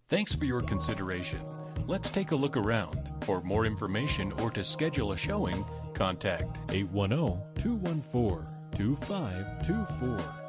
Thanks for your consideration. Let's take a look around. For more information or to schedule a showing, contact 810-214-2524.